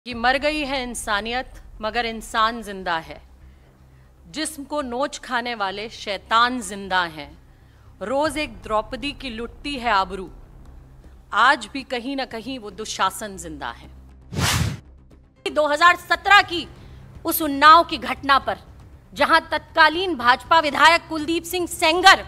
कि मर गई है इंसानियत मगर इंसान जिंदा है। जिस्म को नोच खाने वाले शैतान जिंदा हैं। रोज एक द्रौपदी की लुटती है आबरू, आज भी कहीं ना कहीं वो दुशासन जिंदा है। 2017 की उस उन्नाव की घटना पर जहां तत्कालीन भाजपा विधायक कुलदीप सिंह सेंगर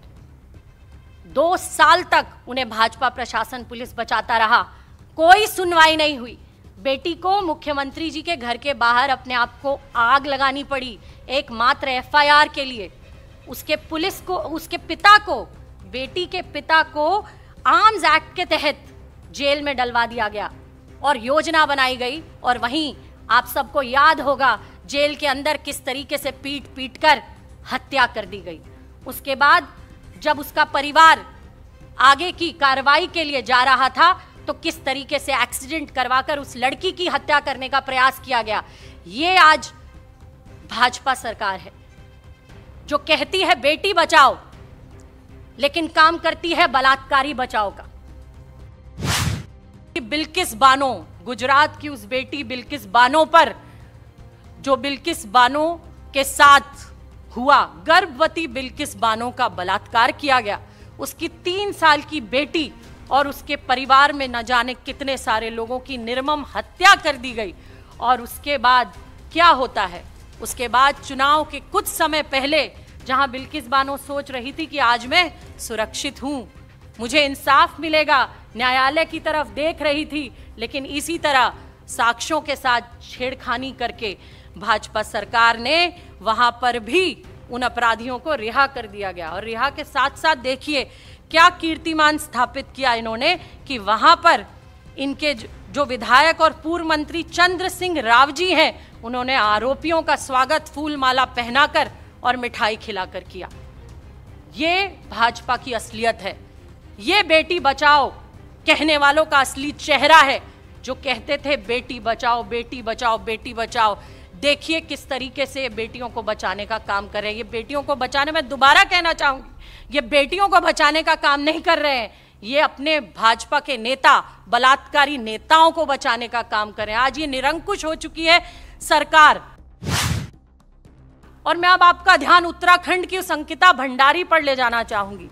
2 साल तक उन्हें भाजपा प्रशासन पुलिस बचाता रहा, कोई सुनवाई नहीं हुई। बेटी को मुख्यमंत्री जी के घर के बाहर अपने आप को आग लगानी पड़ी एकमात्र एफआईआर के लिए। उसके पुलिस को, उसके पिता को, बेटी के पिता को आर्म्स एक्ट के तहत जेल में डलवा दिया गया और योजना बनाई गई। और वहीं आप सबको याद होगा जेल के अंदर किस तरीके से पीट पीट कर हत्या कर दी गई। उसके बाद जब उसका परिवार आगे की कार्रवाई के लिए जा रहा था तो किस तरीके से एक्सीडेंट करवाकर उस लड़की की हत्या करने का प्रयास किया गया। ये आज भाजपा सरकार है जो कहती है बेटी बचाओ, लेकिन काम करती है बलात्कारी बचाओ का। बिल्किस बानो, गुजरात की उस बेटी बिल्किस बानो पर जो बिल्किस बानो के साथ हुआ, गर्भवती बिल्किस बानो का बलात्कार किया गया। उसकी 3 साल की बेटी और उसके परिवार में न जाने कितने सारे लोगों की निर्मम हत्या कर दी गई। और उसके बाद क्या होता है? उसके बाद चुनाव के कुछ समय पहले जहां बिल्किस बानो सोच रही थी कि आज मैं सुरक्षित हूं, मुझे इंसाफ मिलेगा, न्यायालय की तरफ देख रही थी, लेकिन इसी तरह साक्ष्यों के साथ छेड़खानी करके भाजपा सरकार ने वहां पर भी उन अपराधियों को रिहा कर दिया गया। और रिहा के साथ साथ देखिए क्या कीर्तिमान स्थापित किया इन्होंने कि वहां पर इनके जो विधायक और पूर्व मंत्री चंद्र सिंह राव जी हैं, उन्होंने आरोपियों का स्वागत फूल माला पहनाकर और मिठाई खिलाकर किया। ये भाजपा की असलियत है। ये बेटी बचाओ कहने वालों का असली चेहरा है, जो कहते थे बेटी बचाओ बेटी बचाओ बेटी बचाओ। देखिए किस तरीके से ये बेटियों को बचाने का काम कर रहे हैं। ये बेटियों को बचाने, मैं दोबारा कहना चाहूंगी, ये बेटियों को बचाने का काम नहीं कर रहे हैं, ये अपने भाजपा के नेता, बलात्कारी नेताओं को बचाने का काम कर रहे हैं। आज ये निरंकुश हो चुकी है सरकार। और मैं अब आपका ध्यान उत्तराखंड की उस अंकिता भंडारी पर ले जाना चाहूंगी,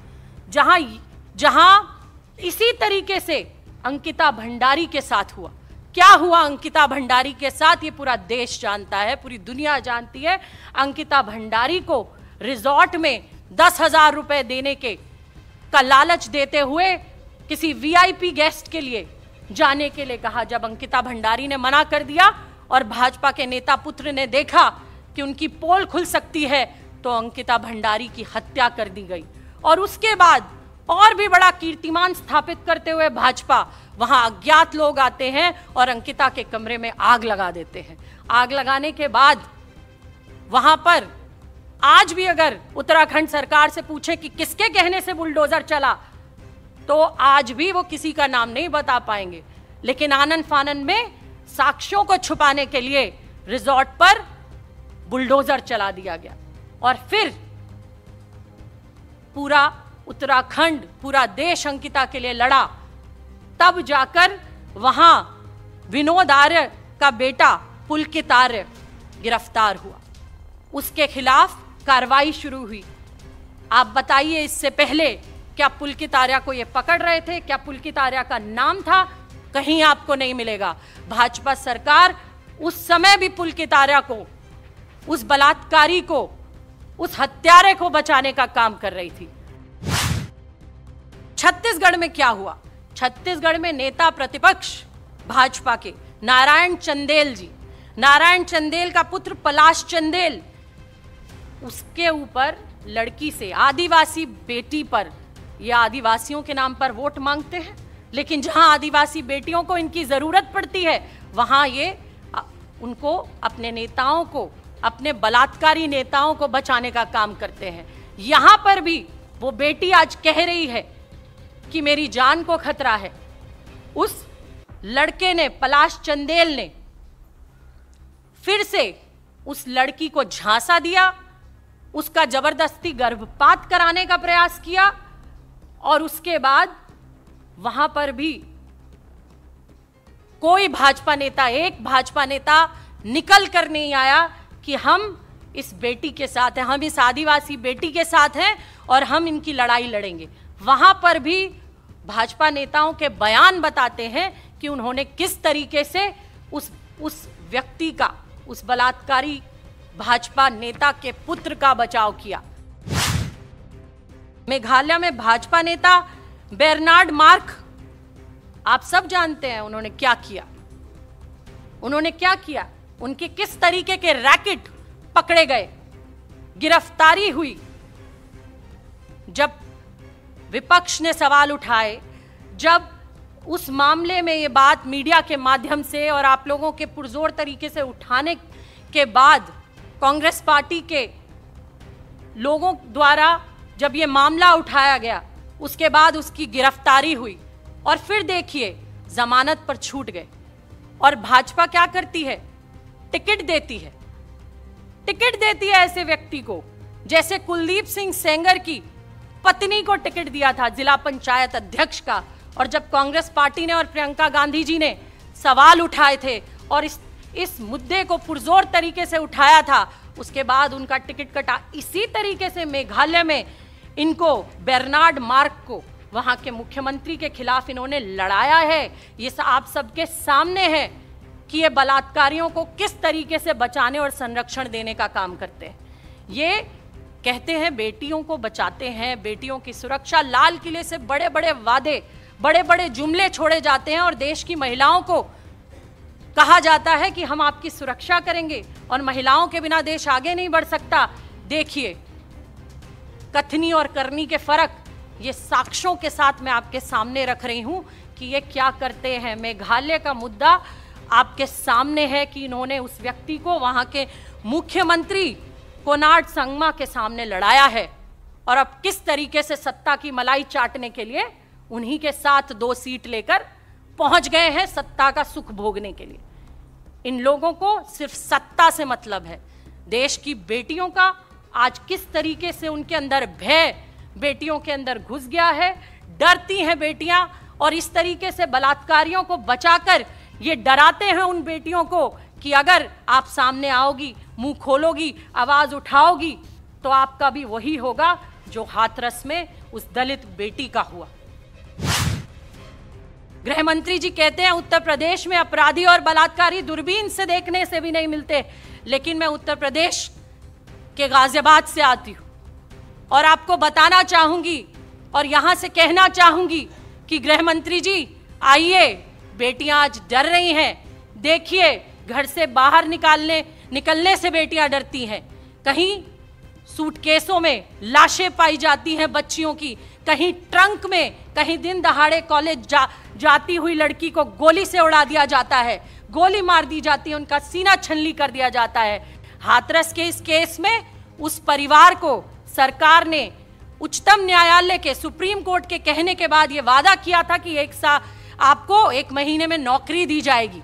जहां इसी तरीके से अंकिता भंडारी के साथ हुआ। क्या हुआ अंकिता भंडारी के साथ ये पूरा देश जानता है, पूरी दुनिया जानती है। अंकिता भंडारी को रिजॉर्ट में 10,000 रुपए देने का लालच देते हुए किसी वीआईपी गेस्ट के लिए जाने के लिए कहा। जब अंकिता भंडारी ने मना कर दिया और भाजपा के नेता पुत्र ने देखा कि उनकी पोल खुल सकती है, तो अंकिता भंडारी की हत्या कर दी गई। और उसके बाद और भी बड़ा कीर्तिमान स्थापित करते हुए भाजपा, वहां अज्ञात लोग आते हैं और अंकिता के कमरे में आग लगा देते हैं। आग लगाने के बाद वहां पर आज भी अगर उत्तराखंड सरकार से पूछे कि किसके कहने से बुलडोजर चला, तो आज भी वो किसी का नाम नहीं बता पाएंगे। लेकिन आनन फानन में साक्ष्यों को छुपाने के लिए रिजॉर्ट पर बुलडोजर चला दिया गया। और फिर पूरा उत्तराखंड, पूरा देश अंकिता के लिए लड़ा। तब जाकर वहां विनोद आर्य का बेटा पुलकित आर्य गिरफ्तार हुआ, उसके खिलाफ कार्रवाई शुरू हुई। आप बताइए, इससे पहले क्या पुलकित आर्य को ये पकड़ रहे थे? क्या पुलकित आर्य का नाम था? कहीं आपको नहीं मिलेगा। भाजपा सरकार उस समय भी पुलकित आर्य को, उस बलात्कारी को, उस हत्यारे को बचाने का काम कर रही थी। छत्तीसगढ़ में क्या हुआ? छत्तीसगढ़ में नेता प्रतिपक्ष भाजपा के नारायण चंदेल जी, नारायण चंदेल का पुत्र पलाश चंदेल, उसके ऊपर लड़की से, आदिवासी बेटी पर, यह आदिवासियों के नाम पर वोट मांगते हैं, लेकिन जहां आदिवासी बेटियों को इनकी जरूरत पड़ती है वहां ये उनको, अपने नेताओं को, अपने बलात्कारी नेताओं को बचाने का काम करते हैं। यहां पर भी वो बेटी आज कह रही है कि मेरी जान को खतरा है। उस लड़के ने, पलाश चंदेल ने, फिर से उस लड़की को झांसा दिया, उसका जबरदस्ती गर्भपात कराने का प्रयास किया। और उसके बाद वहां पर भी कोई भाजपा नेता, एक भाजपा नेता निकल कर नहीं आया कि हम इस बेटी के साथ हैं, हम इस आदिवासी बेटी के साथ हैं और हम इनकी लड़ाई लड़ेंगे। वहां पर भी भाजपा नेताओं के बयान बताते हैं कि उन्होंने किस तरीके से उस व्यक्ति का, उस बलात्कारी भाजपा नेता के पुत्र का बचाव किया। मेघालय में भाजपा नेता बेर्नार्ड मार्क, आप सब जानते हैं उन्होंने क्या किया। उन्होंने क्या किया, उनके किस तरीके के रैकेट पकड़े गए, गिरफ्तारी हुई। जब विपक्ष ने सवाल उठाए, जब उस मामले में ये बात मीडिया के माध्यम से और आप लोगों के पुरजोर तरीके से उठाने के बाद कांग्रेस पार्टी के लोगों द्वारा जब ये मामला उठाया गया, उसके बाद उसकी गिरफ्तारी हुई और फिर देखिए जमानत पर छूट गए। और भाजपा क्या करती है, टिकट देती है, टिकट देती है ऐसे व्यक्ति को, जैसे कुलदीप सिंह सेंगर की पत्नी को टिकट दिया था जिला पंचायत अध्यक्ष का। और जब कांग्रेस पार्टी ने और प्रियंका गांधी जी ने सवाल उठाए थे और इस मुद्दे को पुरजोर तरीके से उठाया था, उसके बाद उनका टिकट कटा। इसी तरीके से मेघालय में इनको, बेर्नार्ड मार्क को, वहां के मुख्यमंत्री के खिलाफ इन्होंने लड़ाया है। ये आप सबके सामने है कि ये बलात्कारियों को किस तरीके से बचाने और संरक्षण देने का काम करते हैं। ये कहते हैं बेटियों को बचाते हैं, बेटियों की सुरक्षा। लाल किले से बड़े बड़े वादे, बड़े बड़े जुमले छोड़े जाते हैं और देश की महिलाओं को कहा जाता है कि हम आपकी सुरक्षा करेंगे और महिलाओं के बिना देश आगे नहीं बढ़ सकता। देखिए कथनी और करनी के फर्क, ये साक्ष्यों के साथ मैं आपके सामने रख रही हूं कि ये क्या करते हैं। मेघालय का मुद्दा आपके सामने है कि इन्होंने उस व्यक्ति को वहां के मुख्यमंत्री कोनार्ड संगमा के सामने लड़ाया है और अब किस तरीके से सत्ता की मलाई चाटने के लिए उन्हीं के साथ 2 सीट लेकर पहुंच गए हैं सत्ता का सुख भोगने के लिए। इन लोगों को सिर्फ सत्ता से मतलब है। देश की बेटियों का आज किस तरीके से उनके अंदर भय बेटियों के अंदर घुस गया है, डरती हैं बेटियां और इस तरीके से बलात्कारियों को बचाकर ये डराते हैं उन बेटियों को कि अगर आप सामने आओगी, मुंह खोलोगी, आवाज उठाओगी तो आपका भी वही होगा जो हाथरस में उस दलित बेटी का हुआ। गृह मंत्री जी कहते हैं उत्तर प्रदेश में अपराधी और बलात्कारी दूरबीन से देखने से भी नहीं मिलते, लेकिन मैं उत्तर प्रदेश के गाजियाबाद से आती हूं और आपको बताना चाहूंगी और यहां से कहना चाहूंगी कि गृह मंत्री जी आइए, बेटियां आज डर रही हैं। देखिए घर से बाहर निकलने से बेटियां डरती हैं। कहीं सूटकेसों में लाशें पाई जाती हैं बच्चियों की, कहीं ट्रंक में, कहीं दिन दहाड़े कॉलेज जाती हुई लड़की को गोली से उड़ा दिया जाता है, गोली मार दी जाती है, उनका सीना छलनी कर दिया जाता है। हाथरस के इस केस में उस परिवार को सरकार ने उच्चतम न्यायालय के, सुप्रीम कोर्ट के कहने के बाद यह वादा किया था कि आपको 1 महीने में नौकरी दी जाएगी।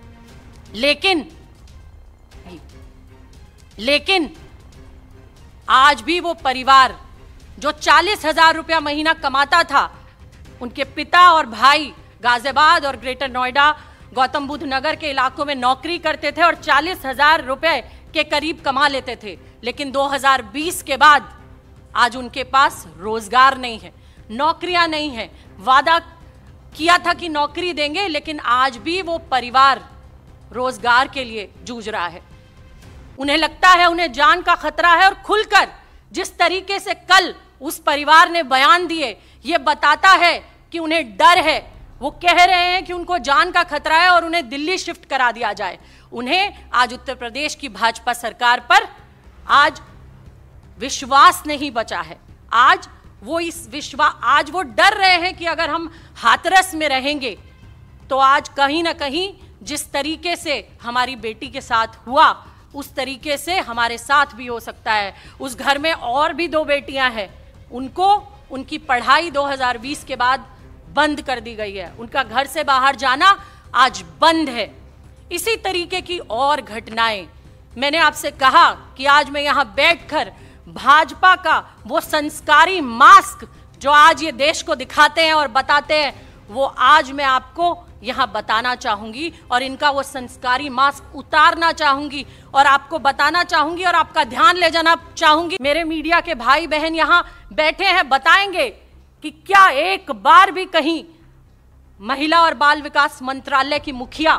लेकिन आज भी वो परिवार जो 40,000 रुपया महीना कमाता था, उनके पिता और भाई गाजियाबाद और ग्रेटर नोएडा, गौतम बुद्ध नगर के इलाकों में नौकरी करते थे और 40,000 रुपए के करीब कमा लेते थे। लेकिन 2020 के बाद आज उनके पास रोजगार नहीं है, नौकरियां नहीं है। वादा किया था कि नौकरी देंगे, लेकिन आज भी वो परिवार रोजगार के लिए जूझ रहा है। उन्हें लगता है उन्हें जान का खतरा है और खुलकर जिस तरीके से कल उस परिवार ने बयान दिए, ये बताता है कि उन्हें डर है। वो कह रहे हैं कि उनको जान का खतरा है और उन्हें दिल्ली शिफ्ट करा दिया जाए। उन्हें आज उत्तर प्रदेश की भाजपा सरकार पर आज विश्वास नहीं बचा है। आज वो डर रहे हैं कि अगर हम हाथरस में रहेंगे तो आज कहीं ना कहीं जिस तरीके से हमारी बेटी के साथ हुआ, उस तरीके से हमारे साथ भी हो सकता है। उस घर में और भी 2 बेटियां हैं, उनको उनकी पढ़ाई 2020 के बाद बंद कर दी गई है। उनका घर से बाहर जाना आज बंद है। इसी तरीके की और घटनाएं, मैंने आपसे कहा कि आज मैं यहां बैठकर भाजपा का वो संस्कारी मास्क जो आज ये देश को दिखाते हैं और बताते हैं, वो आज मैं आपको यहां बताना चाहूंगी और इनका वो संस्कारी मास्क उतारना चाहूंगी और आपको बताना चाहूंगी और आपका ध्यान ले जाना चाहूंगी। मेरे मीडिया के भाई बहन यहां बैठे हैं, बताएंगे कि क्या एक बार भी कहीं महिला और बाल विकास मंत्रालय की मुखिया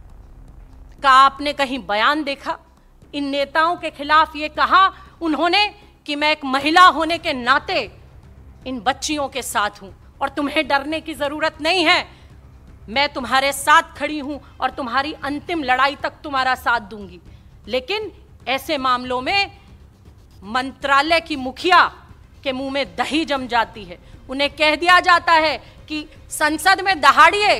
का आपने कहीं बयान देखा? इन नेताओं के खिलाफ ये कहा उन्होंने कि मैं एक महिला होने के नाते इन बच्चियों के साथ हूं और तुम्हें डरने की जरूरत नहीं है, मैं तुम्हारे साथ खड़ी हूं और तुम्हारी अंतिम लड़ाई तक तुम्हारा साथ दूंगी। लेकिन ऐसे मामलों में मंत्रालय की मुखिया के मुंह में दही जम जाती है। उन्हें कह दिया जाता है कि संसद में दहाड़िए,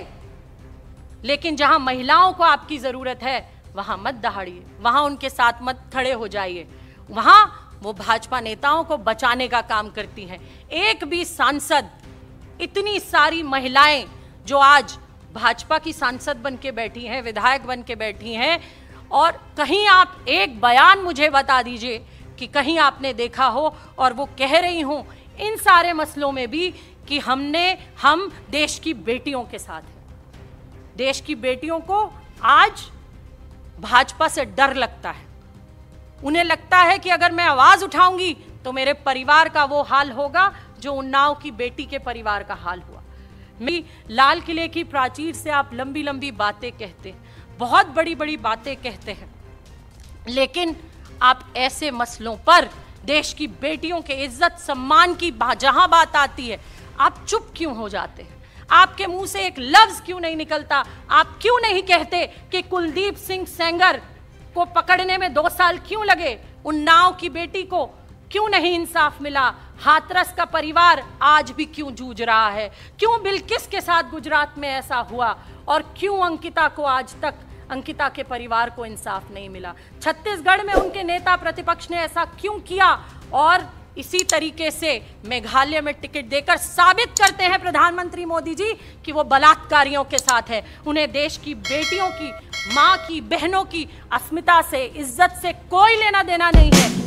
लेकिन जहां महिलाओं को आपकी जरूरत है वहां मत दहाड़िए, वहां उनके साथ मत खड़े हो जाइए। वहां वो भाजपा नेताओं को बचाने का काम करती हैं। एक भी सांसद, इतनी सारी महिलाएं जो आज भाजपा की सांसद बन के बैठी हैं, विधायक बन के बैठी हैं, और कहीं आप एक बयान मुझे बता दीजिए कि कहीं आपने देखा हो और वो कह रही हो इन सारे मसलों में भी कि हम देश की बेटियों के साथ हैं। देश की बेटियों को आज भाजपा से डर लगता है। उन्हें लगता है कि अगर मैं आवाज उठाऊंगी तो मेरे परिवार का वो हाल होगा जो उन्नाव की बेटी के परिवार का हाल हुआ। लाल किले की प्राचीर से आप लंबी लंबी बातें कहते हैं, बहुत बड़ी बड़ी बातें कहते हैं, लेकिन आप ऐसे मसलों पर, देश की बेटियों के इज्जत सम्मान की जहां बात आती है, आप चुप क्यों हो जाते हैं? आपके मुंह से एक लफ्ज क्यों नहीं निकलता? आप क्यों नहीं कहते कि कुलदीप सिंह सेंगर को पकड़ने में 2 साल क्यों लगे? उन्नाव की बेटी को क्यों नहीं इंसाफ मिला? हाथरस का परिवार आज भी क्यों जूझ रहा है? क्यों बिल्किस के साथ गुजरात में ऐसा हुआ? और क्यों अंकिता को आज तक, अंकिता के परिवार को इंसाफ नहीं मिला? छत्तीसगढ़ में उनके नेता प्रतिपक्ष ने ऐसा क्यों किया? और इसी तरीके से मेघालय में टिकट देकर साबित करते हैं प्रधानमंत्री मोदी जी कि वो बलात्कारियों के साथ है। उन्हें देश की बेटियों की, मां की, बहनों की अस्मिता से, इज्जत से कोई लेना देना नहीं है।